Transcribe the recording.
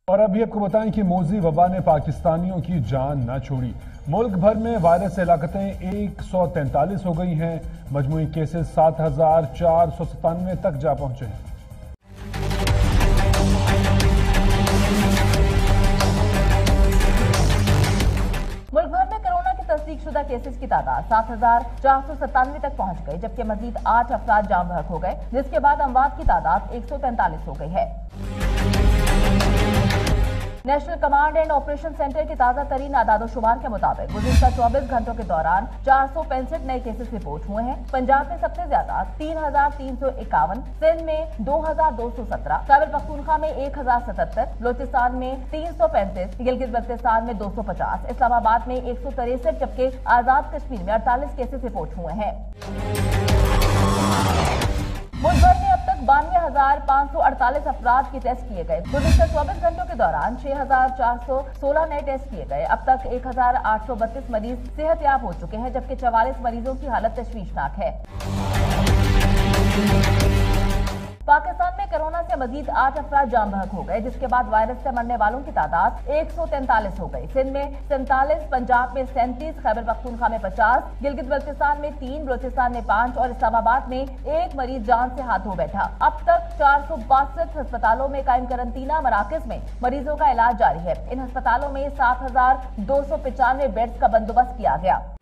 اور ابھی آپ کو بتائیں کہ موذی وبا نے پاکستانیوں کی جان نہ چھوڑی۔ ملک بھر میں وائرس سے ہلاکتیں 143 ہو گئی ہیں، مجموعی کیسز 7497 تک جا پہنچے ہیں۔ ملک بھر میں کورونا کی تصدیق شدہ کیسز کی تعداد 7497 تک پہنچ گئی، جبکہ مزید 8 افراد جاں بحق ہو گئے، جس کے بعد اموات کی تعداد 143 ہو گئی ہے۔ National command and operation centre کی تازہ ترین اعداد و شمار کے مطابق گزشتہ 24 گھنٹوں کے دوران 465 نئے کیسز رپورٹ ہوئے ہیں۔ پنجاب میں سب سے زیادہ 3351، سندھ میں 2217، خیبر پختونخوا میں 1077، بلوچستان میں 335، گلگت بلتستان میں 250، اسلام آباد میں 163، جبکہ آزاد کشمیر میں 48 کیسز رپورٹ ہوئے ہیں۔ ملک بھر میں اب تک 92,548 افراد کے ٹیسٹ کیے گئے۔ گزشتہ 24 گھنٹوں کے دوران 6,416 نئے ٹیسٹ کیے گئے۔ اب تک 1,832 مریض صحت یاب ہو چکے ہیں، جبکہ 44 مریضوں کی حالت تشویشناک ہے۔ پاکستان میں کورونا سے مزید 8 افراد جاں بحق ہو گئے، جس کے بعد وائرس سے مرنے والوں کی تعداد 143 ہو گئی۔ سندھ میں 47، پنجاب میں 37، خیبر پختونخوا میں 50، گلگت بلتستان میں 3، بلوچستان میں 5 اور اسلام آباد میں 1 مریض جان سے ہاتھ دھو بیٹھا۔ اب تک 462 ہسپتالوں میں قائم قرنطینہ مراکز میں مریضوں کا علاج جاری ہے۔ ان ہسپتالوں میں 7295 بیڈز کا بندوبست کیا گیا۔